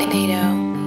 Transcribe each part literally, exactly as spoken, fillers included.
Nato.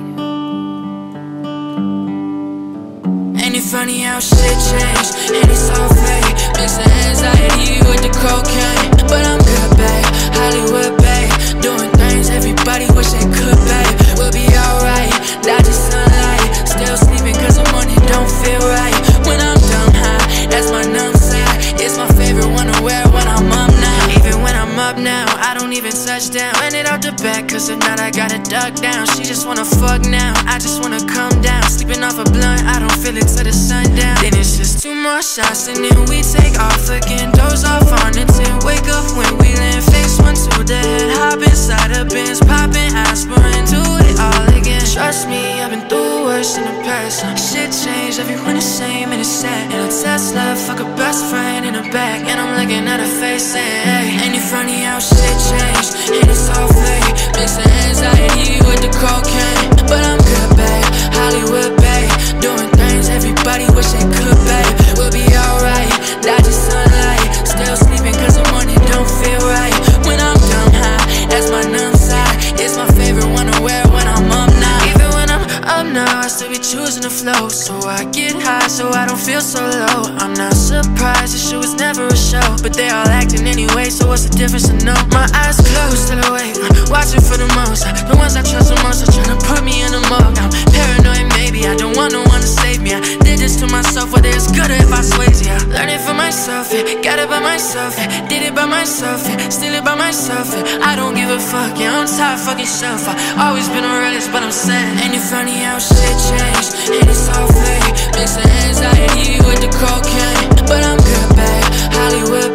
Ain't it funny how shit changed? And it's all fake. Mixing anxiety with the cocaine. But I'm good, babe. Hollywood, babe. Doing things everybody wish they could, babe. We'll be alright. Dodging sunlight. Still sleeping cause the money don't feel right. When I'm dumb high, that's my numb side. It's my favorite one to wear when I'm up now. Even when I'm up now, I don't even touch down. Run it out the back, cause if not I gotta duck down. She just wanna fuck now, I just wanna come down. Sleeping off a blunt, I don't feel it till the sundown. Then it's just two more shots and then we take off again. Doze off on the tin, wake up when we land. Face one to the head, hop inside a Benz. Popping aspirin, do it all again. Trust me, I've been through worse in the past. Shit changed, everyone the same and it's sad. In a Tesla, fuck a best friend in the back. And I'm looking at her face saying, hey, ain't it funny how shit changed? And it's all fake. Mixing anxiety with the cocaine. But I'm good, babe. Hollywood, babe. Doing things everybody wish they could, babe. We'll be alright. Dodging sunlight. Still sleeping cause the money don't feel right. When I'm dumb high, that's my numb side. It's my favorite one to wear when I'm up now. Even when I'm up now, I still be choosing to flow. So I get high so I don't feel so low. I'm not surprised, this shit was never a show. But they all acting anyway, so what's the difference to know? My eyes closed, still awake, watching for the most. The ones I trust the most are trying to put me in a mug. I'm paranoid maybe, I don't want no one to save me. I did this to myself, whether it's good or if I sways, yeah. Learn it for myself, yeah. Got it by myself, yeah. Did it by myself, yeah. Steal it by myself, yeah. I don't give a fuck, yeah. I'm tired of fucking self. I always been a realist, but I'm sad. Ain't it funny how shit changed? And it's all fake. Mixing anxiety with the cocaine. But I'm good, babe. Hollywood,